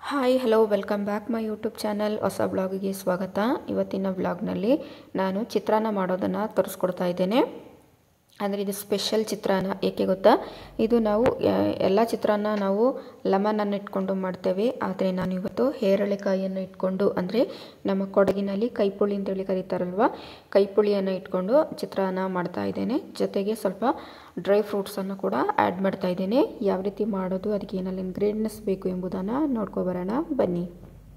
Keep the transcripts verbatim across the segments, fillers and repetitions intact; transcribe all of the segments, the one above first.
Hi hello welcome back my YouTube channel. ಹೊಸ ಬ್ಲಾಗಿಗೆ ಸ್ವಾಗತ. ಇವತ್ತಿನ ಬ್ಲಾಗ್ನಲ್ಲಿ ನಾನು ಚಿತ್ರಾನ್ನ ಮಾಡೋದನ್ನು ತೋರಿಸ್ಕೊಡ್ತಾ ಇದ್ದೇನೆ. ಅಂದರೆ ಇದು ಸ್ಪೆಷಲ್ ಚಿತ್ರಾನ್ನ. ಏಕೆ ಗೊತ್ತಾ, ಇದು ನಾವು ಎಲ್ಲ ಚಿತ್ರಾನ್ನ ನಾವು ಲೆಮನನ್ನು ಇಟ್ಕೊಂಡು ಮಾಡ್ತೇವೆ. ಆದರೆ ನಾನು ಇವತ್ತು ಹೇರಳೆಕಾಯಿಯನ್ನು ಇಟ್ಕೊಂಡು, ಅಂದರೆ ನಮ್ಮ ಕೊಡಗಿನಲ್ಲಿ ಕೈಪುಳಿ ಅಂತೇಳಿ ಕರೀತಾರಲ್ವ, ಕೈಪುಳಿಯನ್ನು ಇಟ್ಕೊಂಡು ಚಿತ್ರಾನ್ನ ಮಾಡ್ತಾ ಇದ್ದೇನೆ. ಜೊತೆಗೆ ಸ್ವಲ್ಪ ಡ್ರೈ ಫ್ರೂಟ್ಸನ್ನು ಕೂಡ ಆ್ಯಡ್ ಮಾಡ್ತಾ ಇದ್ದೇನೆ. ಯಾವ ರೀತಿ ಮಾಡೋದು, ಅದಕ್ಕೆ ಏನೆಲ್ಲ ಇಂಗ್ರೀಡಿಯೆಂಟ್ಸ್ ಬೇಕು ಎಂಬುದನ್ನು ನೋಡ್ಕೊಬರೋಣ ಬನ್ನಿ.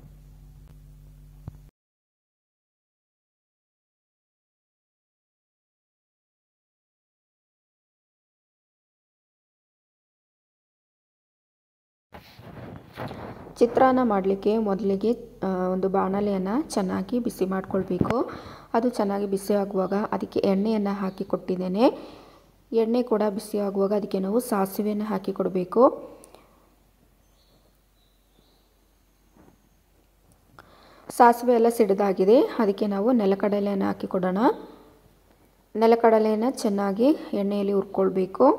ಚಿತ್ರಾನ್ನ ಮಾಡಲಿಕ್ಕೆ ಮೊದಲಿಗೆ ಒಂದು ಬಾಣಲೆಯನ್ನು ಚೆನ್ನಾಗಿ ಬಿಸಿ ಮಾಡಿಕೊಳ್ಬೇಕು. ಅದು ಚೆನ್ನಾಗಿ ಬಿಸಿ ಆಗುವಾಗ ಅದಕ್ಕೆ ಎಣ್ಣೆಯನ್ನು ಹಾಕಿ ಕೊಟ್ಟಿದ್ದೇನೆ. ಎಣ್ಣೆ ಕೂಡ ಬಿಸಿ ಆಗುವಾಗ ಅದಕ್ಕೆ ನಾವು ಸಾಸಿವೆಯನ್ನು ಹಾಕಿ ಕೊಡಬೇಕು. ಸಾಸಿವೆ ಎಲ್ಲ ಸಿಡಿದಾಗಿದೆ. ಅದಕ್ಕೆ ನಾವು ನೆಲಕಡಲೆಯನ್ನು ಹಾಕಿ ಕೊಡೋಣ. ನೆಲಕಡಲೆಯನ್ನು ಚೆನ್ನಾಗಿ ಎಣ್ಣೆಯಲ್ಲಿ ಹುರ್ಕೊಳ್ಬೇಕು.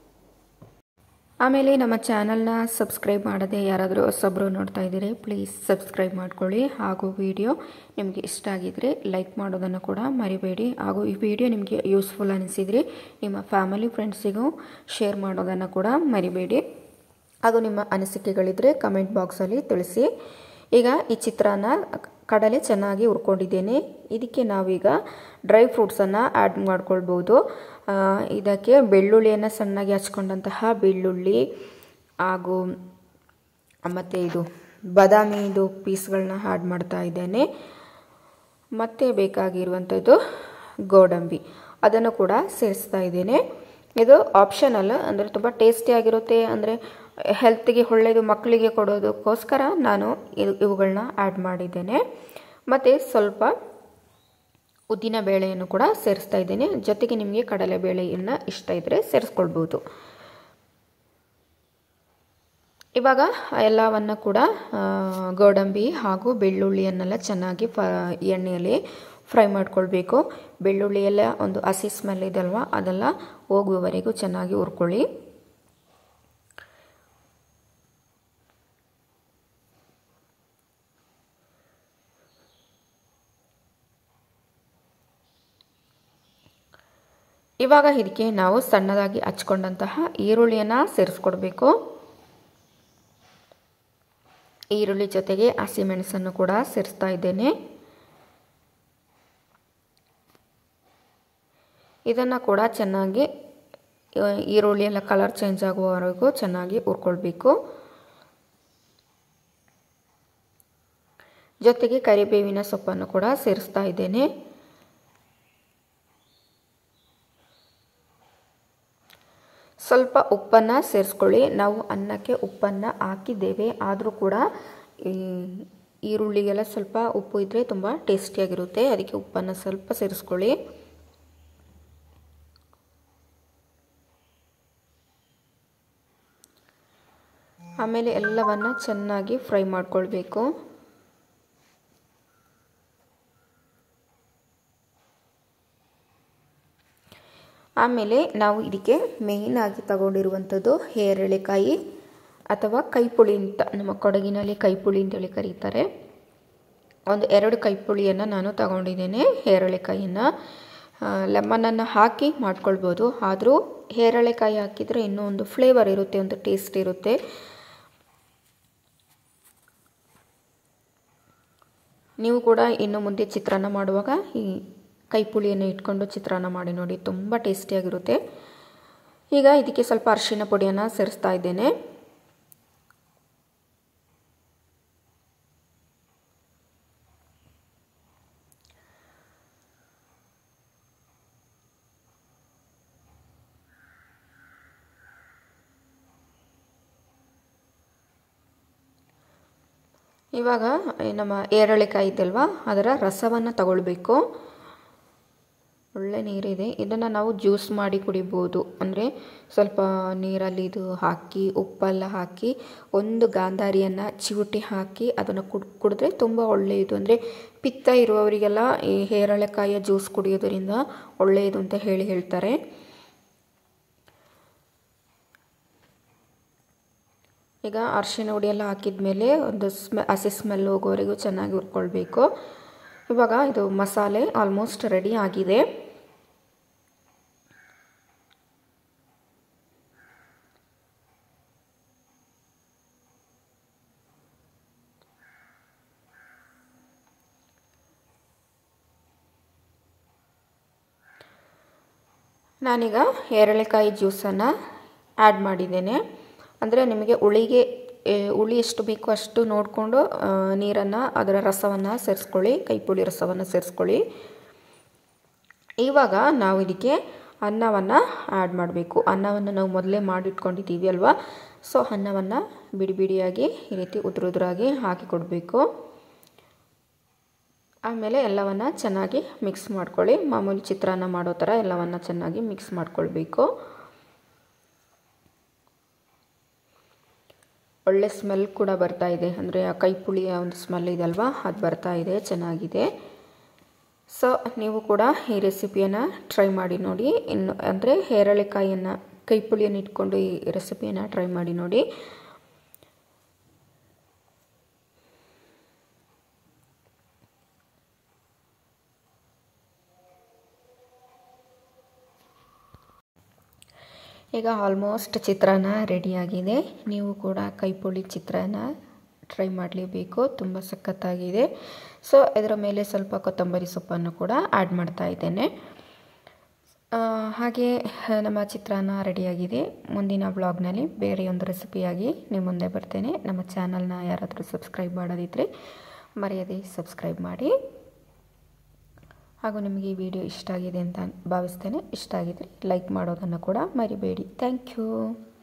ಆಮೇಲೆ ನಮ್ಮ ಚಾನಲ್ನ ಸಬ್ಸ್ಕ್ರೈಬ್ ಮಾಡದೆ ಯಾರಾದರೂ ಹೊಸಬ್ರು ನೋಡ್ತಾ ಇದ್ದೀರಿ, ಪ್ಲೀಸ್ ಸಬ್ಸ್ಕ್ರೈಬ್ ಮಾಡ್ಕೊಳ್ಳಿ. ಹಾಗೂ ವಿಡಿಯೋ ನಿಮಗೆ ಇಷ್ಟ ಆಗಿದ್ದರೆ ಲೈಕ್ ಮಾಡೋದನ್ನು ಕೂಡ ಮರಿಬೇಡಿ. ಹಾಗೂ ಈ ವಿಡಿಯೋ ನಿಮಗೆ ಯೂಸ್ಫುಲ್ ಅನಿಸಿದರೆ ನಿಮ್ಮ ಫ್ಯಾಮಿಲಿ ಫ್ರೆಂಡ್ಸಿಗೂ ಶೇರ್ ಮಾಡೋದನ್ನು ಕೂಡ ಮರಿಬೇಡಿ. ಹಾಗೂ ನಿಮ್ಮ ಅನಿಸಿಕೆಗಳಿದ್ದರೆ ಕಮೆಂಟ್ ಬಾಕ್ಸಲ್ಲಿ ತಿಳಿಸಿ. ಈಗ ಈ ಚಿತ್ರಾನ್ನ ಕಡಲೆ ಚೆನ್ನಾಗಿ ಹುರ್ಕೊಂಡಿದ್ದೇನೆ. ಇದಕ್ಕೆ ನಾವೀಗ ಡ್ರೈ ಫ್ರೂಟ್ಸನ್ನು ಆ್ಯಡ್ ಮಾಡ್ಕೊಳ್ಬೋದು. ಇದಕ್ಕೆ ಬೆಳ್ಳುಳ್ಳಿಯನ್ನು ಸಣ್ಣಗೆ ಹಚ್ಕೊಂಡಂತಹ ಬೆಳ್ಳುಳ್ಳಿ ಹಾಗೂ ಮತ್ತು ಇದು ಬಾದಾಮಿದು ಪೀಸ್ಗಳನ್ನ ಆ್ಯಡ್ ಮಾಡ್ತಾ ಇದ್ದೇನೆ. ಮತ್ತು ಬೇಕಾಗಿರುವಂಥದ್ದು ಗೋಡಂಬಿ, ಅದನ್ನು ಕೂಡ ಸೇರಿಸ್ತಾ ಇದ್ದೇನೆ. ಇದು ಆಪ್ಷನಲ್, ಅಂದರೆ ತುಂಬ ಟೇಸ್ಟಿಯಾಗಿರುತ್ತೆ, ಅಂದರೆ ಹೆಲ್ತ್ಗೆ ಒಳ್ಳೆಯದು, ಮಕ್ಕಳಿಗೆ ಕೊಡೋದಕ್ಕೋಸ್ಕರ ನಾನು ಇವುಗಳನ್ನ ಆ್ಯಡ್ ಮಾಡಿದ್ದೇನೆ. ಮತ್ತು ಸ್ವಲ್ಪ ಉದ್ದಿನ ಬೇಳೆಯನ್ನು ಕೂಡ ಸೇರಿಸ್ತಾ ಇದ್ದೇನೆ. ಜೊತೆಗೆ ನಿಮಗೆ ಕಡಲೆಬೇಳೆಯನ್ನು ಇಷ್ಟ ಇದ್ದರೆ ಸೇರಿಸ್ಕೊಳ್ಬೋದು. ಇವಾಗ ಎಲ್ಲವನ್ನು ಕೂಡ ಗೋಡಂಬಿ ಹಾಗೂ ಬೆಳ್ಳುಳ್ಳಿಯನ್ನೆಲ್ಲ ಚೆನ್ನಾಗಿ ಫ ಎಣ್ಣೆಯಲ್ಲಿ ಫ್ರೈ ಮಾಡ್ಕೊಳ್ಬೇಕು. ಬೆಳ್ಳುಳ್ಳಿ ಎಲ್ಲ ಒಂದು ಹಸಿ ಸ್ಮೆಲ್ ಇದಲ್ವ, ಅದೆಲ್ಲ ಹೋಗುವವರೆಗೂ ಚೆನ್ನಾಗಿ ಹುರ್ಕೊಳ್ಳಿ. ಇವಾಗ ಇದಕ್ಕೆ ನಾವು ಸಣ್ಣದಾಗಿ ಹಚ್ಕೊಂಡಂತಹ ಈರುಳ್ಳಿಯನ್ನು ಸೇರಿಸ್ಕೊಡ್ಬೇಕು. ಈರುಳ್ಳಿ ಜೊತೆಗೆ ಹಸಿಮೆಣಸನ್ನು ಕೂಡ ಸೇರಿಸ್ತಾ ಇದ್ದೇನೆ. ಇದನ್ನು ಕೂಡ ಚೆನ್ನಾಗಿ ಈರುಳ್ಳಿ ಎಲ್ಲ ಕಲರ್ ಚೇಂಜ್ ಆಗುವವರೆಗೂ ಚೆನ್ನಾಗಿ ಹುರ್ಕೊಳ್ಬೇಕು. ಜೊತೆಗೆ ಕರಿಬೇವಿನ ಸೊಪ್ಪನ್ನು ಕೂಡ ಸೇರಿಸ್ತಾ ಇದ್ದೇನೆ. ಸ್ವಲ್ಪ ಉಪ್ಪನ್ನು ಸೇರಿಸ್ಕೊಳ್ಳಿ. ನಾವು ಅನ್ನಕ್ಕೆ ಉಪ್ಪನ್ನು ಹಾಕಿದ್ದೇವೆ, ಆದರೂ ಕೂಡ ಈ ಈರುಳ್ಳಿಗೆಲ್ಲ ಸ್ವಲ್ಪ ಉಪ್ಪು ಇದ್ದರೆ ತುಂಬ ಟೇಸ್ಟಿಯಾಗಿರುತ್ತೆ. ಅದಕ್ಕೆ ಉಪ್ಪನ್ನು ಸ್ವಲ್ಪ ಸೇರಿಸ್ಕೊಳ್ಳಿ. ಆಮೇಲೆ ಎಲ್ಲವನ್ನು ಚೆನ್ನಾಗಿ ಫ್ರೈ ಮಾಡ್ಕೊಳ್ಬೇಕು. ಆಮೇಲೆ ನಾವು ಇದಕ್ಕೆ ಮೇಯ್ನ್ ಆಗಿ ತಗೊಂಡಿರುವಂಥದ್ದು ಹೇರಳೆಕಾಯಿ ಅಥವಾ ಕೈಪುಳಿ ಅಂತ, ನಮ್ಮ ಕೊಡಗಿನಲ್ಲಿ ಕೈಪುಳಿ ಅಂತೇಳಿ ಕರೀತಾರೆ. ಒಂದು ಎರಡು ಕೈಪುಳಿಯನ್ನು ನಾನು ತಗೊಂಡಿದ್ದೇನೆ. ಹೇರಳೆಕಾಯಿಯನ್ನು ಲೆಮನನ್ನು ಹಾಕಿ ಮಾಡ್ಕೊಳ್ಬೋದು, ಆದರೂ ಹೇರಳೆಕಾಯಿ ಹಾಕಿದರೆ ಇನ್ನೂ ಒಂದು ಫ್ಲೇವರ್ ಇರುತ್ತೆ, ಒಂದು ಟೇಸ್ಟ್ ಇರುತ್ತೆ. ನೀವು ಕೂಡ ಇನ್ನು ಮುಂದೆ ಚಿತ್ರಾನ್ನ ಮಾಡುವಾಗ ಈ ಕೈಪುಳಿಯನ್ನು ಇಟ್ಕೊಂಡು ಚಿತ್ರಾನ್ನ ಮಾಡಿ ನೋಡಿ, ತುಂಬ ಟೇಸ್ಟಿಯಾಗಿರುತ್ತೆ. ಈಗ ಇದಕ್ಕೆ ಸ್ವಲ್ಪ ಅರಿಶಿನ ಪುಡಿಯನ್ನು ಸೇರಿಸ್ತಾ ಇದ್ದೇನೆ. ಇವಾಗ ನಮ್ಮ ಹೇರಳೆಕಾಯಿ ಇದಲ್ವಾ, ಅದರ ರಸವನ್ನು ತಗೊಳ್ಬೇಕು. ಒಳ್ಳೆ ನೀರಿದೆ, ಇದನ್ನು ನಾವು ಜ್ಯೂಸ್ ಮಾಡಿ ಕುಡಿಬೋದು. ಅಂದರೆ ಸ್ವಲ್ಪ ನೀರಲ್ಲಿ ಇದು ಹಾಕಿ ಉಪ್ಪೆಲ್ಲ ಹಾಕಿ ಒಂದು ಗಾಂಧಾರಿಯನ್ನು ಚಿವುಟಿ ಹಾಕಿ ಅದನ್ನು ಕುಡ್ ಕುಡಿದ್ರೆ ತುಂಬ ಒಳ್ಳೆಯದು. ಅಂದರೆ ಪಿತ್ತ ಇರುವವರಿಗೆಲ್ಲ ಈ ಹೇರಳೆಕಾಯಿಯ ಜ್ಯೂಸ್ ಕುಡಿಯೋದರಿಂದ ಒಳ್ಳೆಯದು ಅಂತ ಹೇಳಿ ಹೇಳ್ತಾರೆ. ಈಗ ಅರಿಶಿನ ಹುಡಿ ಎಲ್ಲ ಹಾಕಿದ ಮೇಲೆ ಒಂದು ಸ್ಮೆ ಹಸಿ ಸ್ಮೆಲ್ ಹೋಗೋವರೆಗೂ ಚೆನ್ನಾಗಿ ಹುರ್ಕೊಳ್ಬೇಕು. ಇವಾಗ ಇದು ಮಸಾಲೆ ಆಲ್ಮೋಸ್ಟ್ ರೆಡಿ ಆಗಿದೆ. ನಾನೀಗ ಎರಳೆಕಾಯಿ ಜ್ಯೂಸನ್ನು ಆ್ಯಡ್ ಮಾಡಿದ್ದೇನೆ. ಅಂದರೆ ನಿಮಗೆ ಹುಳಿಗೆ ಹುಳಿ ಎಷ್ಟು ಬೇಕೋ ಅಷ್ಟು ನೋಡಿಕೊಂಡು ನೀರನ್ನು ಅದರ ರಸವನ್ನು ಸೇರಿಸ್ಕೊಳ್ಳಿ, ಕೈಪುಳಿ ರಸವನ್ನು ಸೇರಿಸ್ಕೊಳ್ಳಿ. ಇವಾಗ ನಾವು ಇದಕ್ಕೆ ಅನ್ನವನ್ನು ಆ್ಯಡ್ ಮಾಡಬೇಕು. ಅನ್ನವನ್ನು ನಾವು ಮೊದಲೇ ಮಾಡಿಟ್ಕೊಂಡಿದ್ದೀವಿ ಅಲ್ವಾ, ಸೊ ಅನ್ನವನ್ನು ಬಿಡಿ ಬಿಡಿಯಾಗಿ ಈ ರೀತಿ ಉದುರು ಉದುರಾಗಿ ಹಾಕಿ ಕೊಡಬೇಕು. ಆಮೇಲೆ ಎಲ್ಲವನ್ನು ಚೆನ್ನಾಗಿ ಮಿಕ್ಸ್ ಮಾಡ್ಕೊಳ್ಳಿ. ಮಾಮೂಲಿ ಚಿತ್ರಾನ್ನ ಮಾಡೋ ಥರ ಎಲ್ಲವನ್ನು ಚೆನ್ನಾಗಿ ಮಿಕ್ಸ್ ಮಾಡ್ಕೊಳ್ಬೇಕು. ಒಳ್ಳೆ ಸ್ಮೆಲ್ ಕೂಡ ಬರ್ತಾ ಇದೆ, ಅಂದರೆ ಆ ಕೈಪುಳಿಯ ಒಂದು ಸ್ಮೆಲ್ ಇದಲ್ವಾ ಅದು ಬರ್ತಾ ಇದೆ, ಚೆನ್ನಾಗಿದೆ. ಸೊ ನೀವು ಕೂಡ ಈ ರೆಸಿಪಿಯನ್ನು ಟ್ರೈ ಮಾಡಿ ನೋಡಿ. ಇನ್ನು ಅಂದರೆ ಹೇರಳೆಕಾಯಿಯನ್ನು ಕೈಪುಳಿಯನ್ನು ಇಟ್ಕೊಂಡು ಈ ರೆಸಿಪಿಯನ್ನು ಟ್ರೈ ಮಾಡಿ ನೋಡಿ. ಈಗ ಆಲ್ಮೋಸ್ಟ್ ಚಿತ್ರಾನ್ನ ರೆಡಿಯಾಗಿದೆ. ನೀವು ಕೂಡ ಕೈಪುಳಿ ಚಿತ್ರಾನ್ನ ಟ್ರೈ ಮಾಡಲೇಬೇಕು, ತುಂಬ ಸಖತ್ತಾಗಿದೆ. ಸೊ ಇದರ ಮೇಲೆ ಸ್ವಲ್ಪ ಕೊತ್ತಂಬರಿ ಸೊಪ್ಪನ್ನು ಕೂಡ ಆ್ಯಡ್ ಮಾಡ್ತಾ ಇದ್ದೇನೆ. ಹಾಗೆ ನಮ್ಮ ಚಿತ್ರಾನ್ನ ರೆಡಿಯಾಗಿದೆ. ಮುಂದಿನ ಬ್ಲಾಗ್ನಲ್ಲಿ ಬೇರೆ ಒಂದು ರೆಸಿಪಿಯಾಗಿ ನಿಮ್ಮ ಮುಂದೆ ಬರ್ತೇನೆ. ನಮ್ಮ ಚಾನಲ್ನ ಯಾರಾದರೂ ಸಬ್ಸ್ಕ್ರೈಬ್ ಮಾಡೋದಿದ್ದರೆ ಮರೆಯದೆ ಸಬ್ಸ್ಕ್ರೈಬ್ ಮಾಡಿ. ಹಾಗೂ ನಿಮಗೆ ಈ ವಿಡಿಯೋ ಇಷ್ಟ ಆಗಿದೆ ಅಂತ ಭಾವಿಸ್ತೇನೆ. ಇಷ್ಟ ಆಗಿದರೆ ಲೈಕ್ ಮಾಡೋದನ್ನು ಕೂಡ ಮರಿಬೇಡಿ. Thank you.